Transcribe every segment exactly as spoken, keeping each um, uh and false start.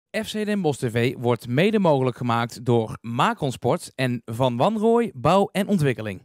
F C Den Bosch T V wordt mede mogelijk gemaakt door Macon Sport en Van Wanrooij Bouw en Ontwikkeling.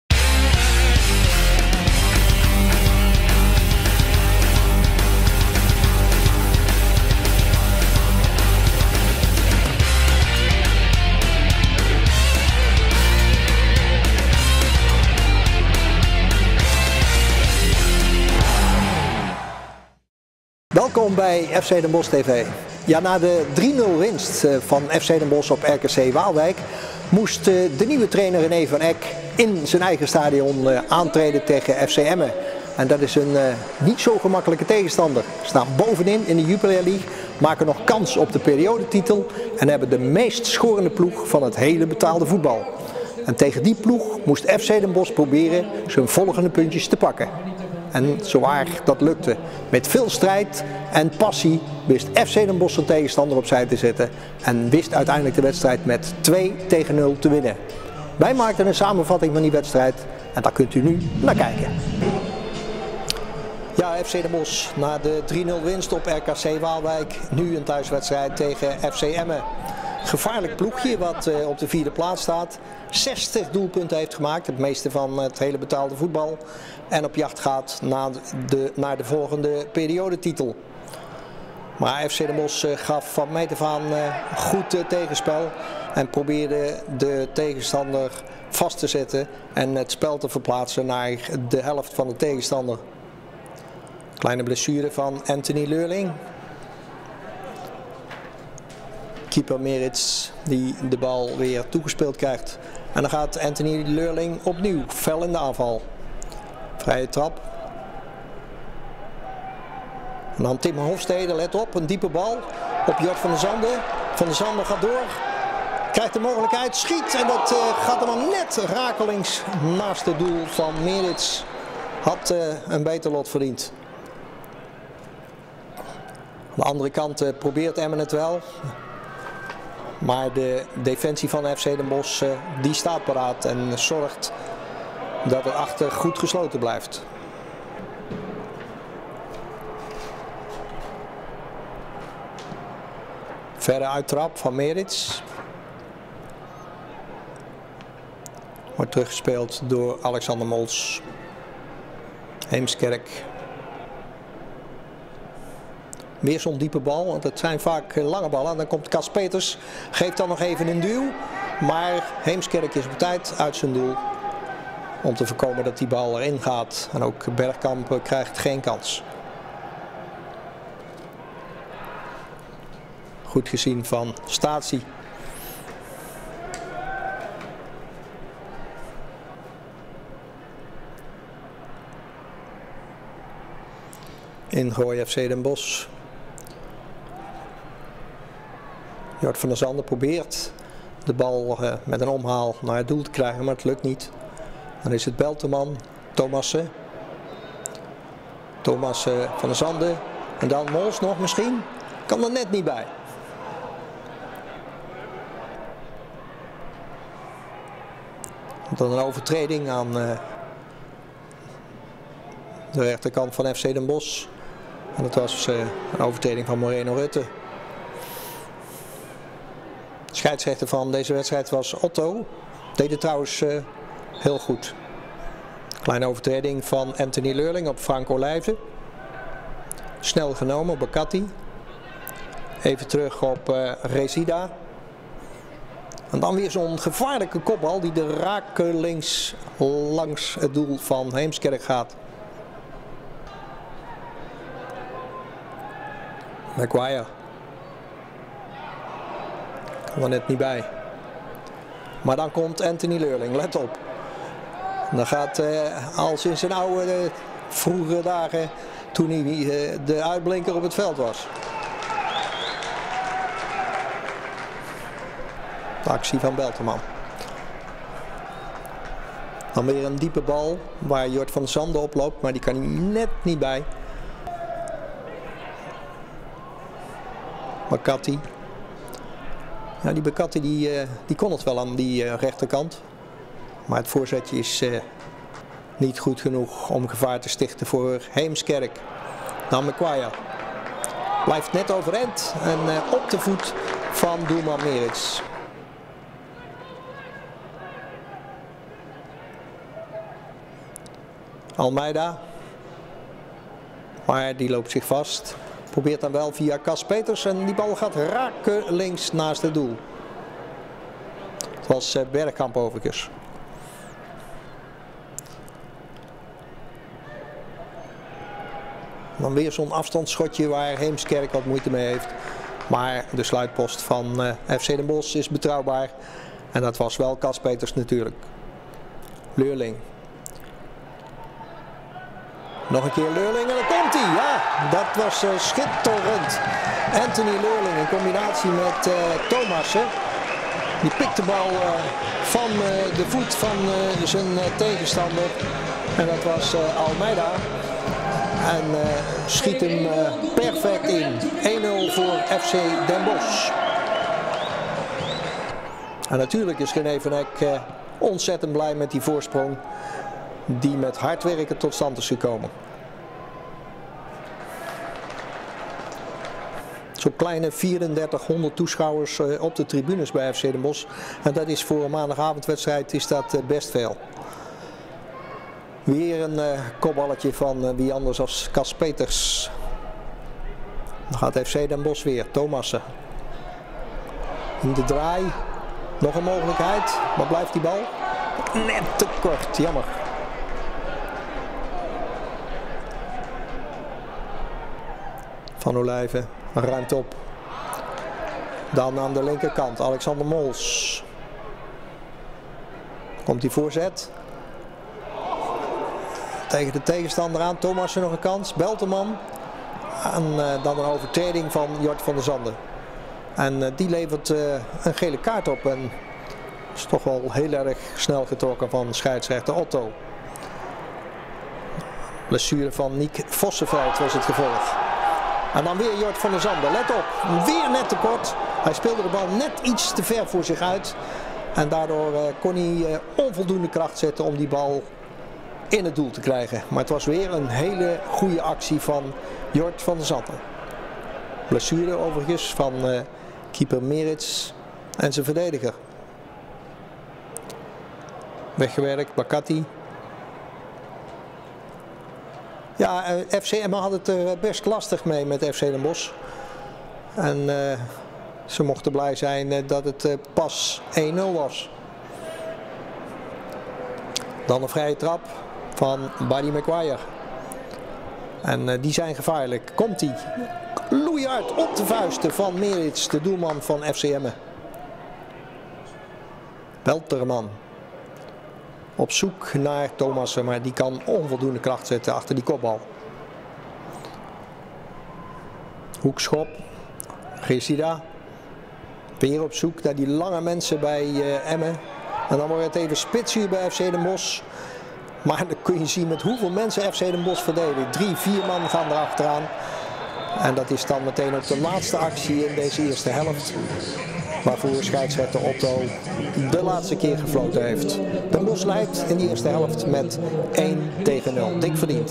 Welkom bij F C Den Bosch T V. Ja, na de drie nul winst van F C Den Bosch op R K C Waalwijk moest de nieuwe trainer René van Eck in zijn eigen stadion aantreden tegen F C Emmen. En dat is een uh, niet zo gemakkelijke tegenstander. Ze staan bovenin in de Jupiler League, maken nog kans op de periodetitel en hebben de meest schorende ploeg van het hele betaalde voetbal. En tegen die ploeg moest F C Den Bosch proberen zijn volgende puntjes te pakken. En zowaar dat lukte. Met veel strijd en passie wist F C Den Bosch zijn tegenstander opzij te zetten en wist uiteindelijk de wedstrijd met twee tegen nul te winnen. Wij maakten een samenvatting van die wedstrijd en daar kunt u nu naar kijken. Ja, F C Den Bosch na de drie nul winst op R K C Waalwijk, nu een thuiswedstrijd tegen F C Emmen. Gevaarlijk ploegje wat uh, op de vierde plaats staat. zestig doelpunten heeft gemaakt, het meeste van het hele betaalde voetbal. En op jacht gaat naar de, naar de volgende periodetitel. Maar F C Den Bosch uh, gaf van meet af aan uh, goed uh, tegenspel. En probeerde de tegenstander vast te zetten en het spel te verplaatsen naar de helft van de tegenstander. Kleine blessure van Anthony Leurling. Keeper Merits die de bal weer toegespeeld krijgt. En dan gaat Anthony Leurling opnieuw fel in de aanval. Vrije trap. En dan Tim Hofstede, let op, een diepe bal op Jort van der Zande. Van der Zande gaat door. Krijgt de mogelijkheid, schiet en dat uh, gaat hem net rakelings naast het doel van Merits. Had uh, een beter lot verdiend. Aan de andere kant uh, probeert Emmen het wel. Maar de defensie van F C Den Bosch uh, die staat paraat en zorgt dat het achter goed gesloten blijft. Verre uittrap van Merits. Wordt teruggespeeld door Alexander Mols. Heemskerk. Weer zo'n diepe bal, want het zijn vaak lange ballen. Dan komt Cas Peters, geeft dan nog even een duw. Maar Heemskerk is op tijd uit zijn doel. Om te voorkomen dat die bal erin gaat. En ook Bergkamp krijgt geen kans. Goed gezien van Statie. Ingooi F C Den Bosch. Jort van der Zande probeert de bal uh, met een omhaal naar het doel te krijgen, maar het lukt niet. Dan is het Belteman, Thomassen. Thomassen van der Zande. En dan Mols nog misschien. Kan er net niet bij. Dan een overtreding aan uh, de rechterkant van F C Den Bosch. En dat was uh, een overtreding van Moreno Rutte. De scheidsrechter van deze wedstrijd was Otto. Deed het trouwens uh, heel goed. Kleine overtreding van Anthony Leurling op Frank Olijven. Snel genomen op Bakati. Even terug op uh, Resida. En dan weer zo'n gevaarlijke kopbal die de rakelings langs het doel van Heemskerk gaat. Maguire. Kan er net niet bij. Maar dan komt Anthony Leurling, let op. Dan gaat uh, als in zijn oude uh, vroegere dagen toen hij uh, de uitblinker op het veld was. De actie van Belteman. Dan weer een diepe bal waar Jort van der Zande oploopt, maar die kan hij net niet bij. Bakati. Ja, die Bakati die, uh, die kon het wel aan die uh, rechterkant. Maar het voorzetje is uh, niet goed genoeg om gevaar te stichten voor Heemskerk. Dan Maguire. Blijft net overeind en uh, op de voet van doelman Merits. Almeida. Maar die loopt zich vast. Probeert dan wel via Cas Peters en die bal gaat raken links naast het doel. Het was uh, Bergkamp overigens. Dan weer zo'n afstandsschotje waar Heemskerk wat moeite mee heeft. Maar de sluitpost van uh, F C Den Bosch is betrouwbaar. En dat was wel Cas Peters natuurlijk. Leurling. Nog een keer Leurling en dan komt hij. Ja, dat was uh, schitterend. Anthony Leurling in combinatie met uh, Thomassen. Die pikt de bal uh, van uh, de voet van uh, zijn uh, tegenstander. En dat was uh, Almeida. En uh, schiet hem uh, perfect in. één nul voor F C Den Bosch. En natuurlijk is René van Eck uh, ontzettend blij met die voorsprong die met hard werken tot stand is gekomen. Zo'n kleine driedudertighonderd toeschouwers uh, op de tribunes bij F C Den Bosch. En dat is voor een maandagavondwedstrijd is dat uh, best veel. Weer een uh, kopballetje van uh, wie anders als Cas Peters. Dan gaat F C Den Bosch weer. Thomassen. In de draai. Nog een mogelijkheid. Maar blijft die bal? Net te kort. Jammer. Van Olijven. Ruimt op. Dan aan de linkerkant. Alexander Mols. Komt die voorzet. Tegen de tegenstander aan. Thomassen nog een kans. Belteman. En uh, dan een overtreding van Jort van der Zanden. En uh, die levert uh, een gele kaart op. En is toch wel heel erg snel getrokken van scheidsrechter Otto. Blessure van Nick Vossenveld was het gevolg. En dan weer Jort van der Zanden. Let op. Weer net te kort. Hij speelde de bal net iets te ver voor zich uit. En daardoor uh, kon hij uh, onvoldoende kracht zetten om die bal in het doel te krijgen. Maar het was weer een hele goede actie van Jort van der Zanden. Blessure overigens van uh, keeper Merits en zijn verdediger. Weggewerkt, Bakati. Ja, uh, F C Emmen had het er best lastig mee met F C Den Bosch. En uh, ze mochten blij zijn uh, dat het uh, pas één nul was. Dan een vrije trap van Buddy Maguire. En uh, die zijn gevaarlijk. Komt hij? Loeihard op de vuisten van Merits, de doelman van F C Emmen. Belterman. Op zoek naar Thomassen, maar die kan onvoldoende kracht zetten achter die kopbal. Hoekschop. Gesida. Weer op zoek naar die lange mensen bij uh, Emmen. En dan wordt het even spitsuur bij F C Den Bosch. Maar dan kun je zien met hoeveel mensen F C Den Bosch verdedigen. Drie, vier man gaan erachteraan. En dat is dan meteen ook de laatste actie in deze eerste helft. Waarvoor scheidsrechter Otto de laatste keer gefloten heeft. Den Bosch leidt in de eerste helft met één tegen nul. Dik verdiend.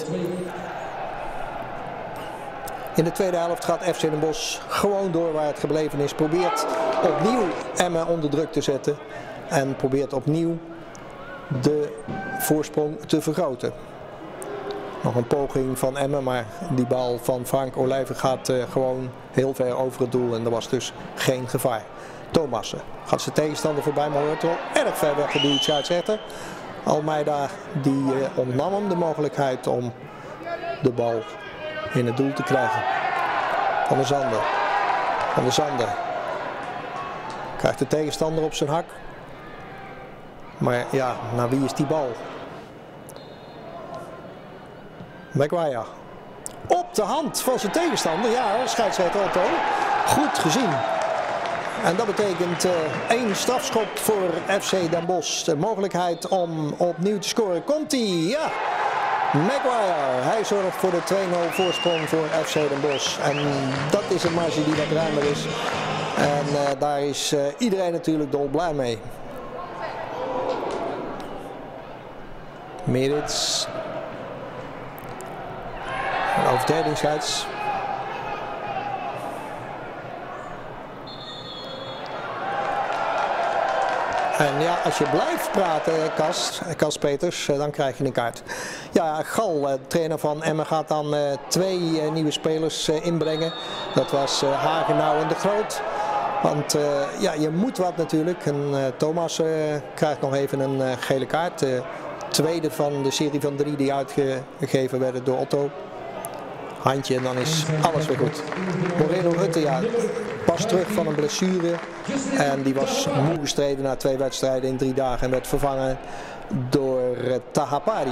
In de tweede helft gaat F C Den Bosch gewoon door waar het gebleven is. Probeert opnieuw Emmen onder druk te zetten. En probeert opnieuw de voorsprong te vergroten. Nog een poging van Emmen, maar die bal van Frank Olijven gaat uh, gewoon heel ver over het doel. En er was dus geen gevaar. Thomassen gaat zijn tegenstander voorbij, maar wordt wel erg ver weggeduwd, scheidsrechter. Almeida die uh, ontnam hem de mogelijkheid om de bal in het doel te krijgen. Van der Zanden. Van der Zanden. Krijgt de tegenstander op zijn hak. Maar ja, naar wie is die bal? Maguire. Op de hand van zijn tegenstander. Ja, scheidsrechter Otto. Goed gezien. En dat betekent uh, één strafschop voor F C Den Bosch. De mogelijkheid om opnieuw te scoren. Komt-ie? Ja. Maguire. Hij zorgt voor de twee nul voorsprong voor F C Den Bosch. En dat is een marge die wat ruimer is. En uh, daar is uh, iedereen natuurlijk dolblij mee. Merits. Een overtredingsscheids. En ja, als je blijft praten, Cas, Cas Peters, dan krijg je een kaart. Ja, Gal, trainer van Emmen, gaat dan uh, twee uh, nieuwe spelers uh, inbrengen. Dat was uh, Hagenau en De Groot. Want uh, ja, je moet wat natuurlijk. En uh, Thomas uh, krijgt nog even een uh, gele kaart. Uh, tweede van de serie van drie die uitgegeven werden door Otto. Handje en dan is alles weer goed. Moreno Rutte, ja, pas terug van een blessure. En die was moe gestreden na twee wedstrijden in drie dagen. En werd vervangen door uh, Tahapari.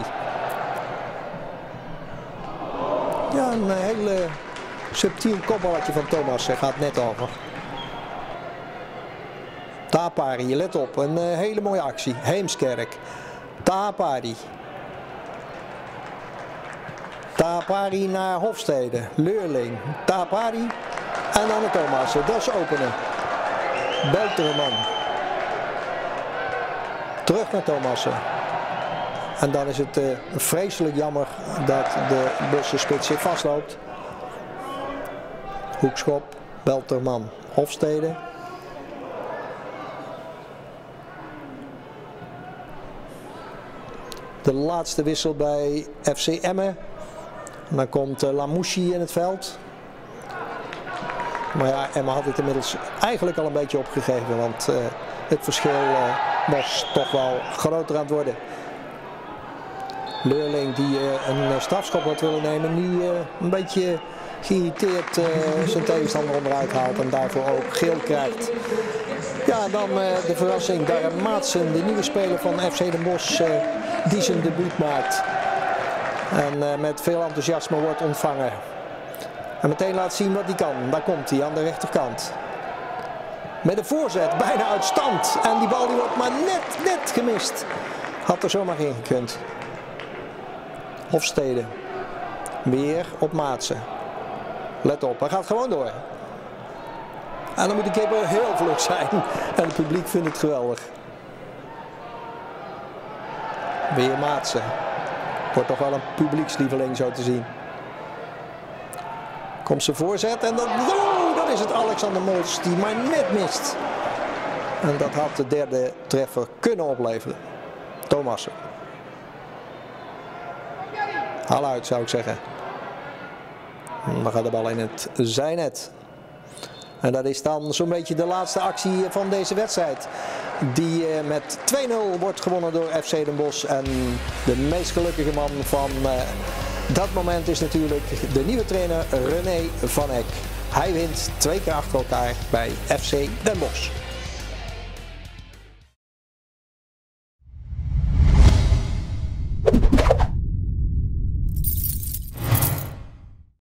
Ja, een hele subtiel kopballetje van Thomas. Hij gaat net over. Tahapari, let op. Een uh, hele mooie actie. Heemskerk. Tahapari. Tahapari naar Hofstede. Leurling. Tahapari. En dan de Thomassen. Dat is openen. Belterman. Terug naar Thomassen. En dan is het uh, vreselijk jammer dat de Bosse spits zich vastloopt. Hoekschop. Belterman. Hofstede. De laatste wissel bij F C Emmen. En dan komt uh, Lamouchi in het veld. Maar ja, Emmen had het inmiddels eigenlijk al een beetje opgegeven. Want uh, het verschil uh, was toch wel groter aan het worden. Leurling die uh, een strafschop had willen nemen. Nu uh, een beetje geïrriteerd uh, zijn tegenstander onderuit haalt. En daarvoor ook geel krijgt. Ja, dan uh, de verrassing. Darren Maatsen, de nieuwe speler van F C Den Bosch. Uh, die zijn debuut maakt. En uh, met veel enthousiasme wordt ontvangen. En meteen laat zien wat hij kan. Daar komt hij aan de rechterkant. Met een voorzet, bijna uit stand. En die bal die wordt maar net, net gemist. Had er zomaar in gekund. Hofstede. Weer op Maatsen. Let op, hij gaat gewoon door. En dan moet de keeper heel vlug zijn. En het publiek vindt het geweldig. Weer Maatsen. Wordt toch wel een publiekslieveling zo te zien. Komt zijn voorzet en dan, oh, dan is het Alexander Mols die maar net mist. En dat had de derde treffer kunnen opleveren. Thomassen. Haal uit, zou ik zeggen. En dan gaat de bal in het zijnet. En dat is dan zo'n beetje de laatste actie van deze wedstrijd. Die met twee nul wordt gewonnen door F C Den Bosch. En de meest gelukkige man van uh, dat moment is natuurlijk de nieuwe trainer René van Eck. Hij wint twee keer achter elkaar bij F C Den Bosch.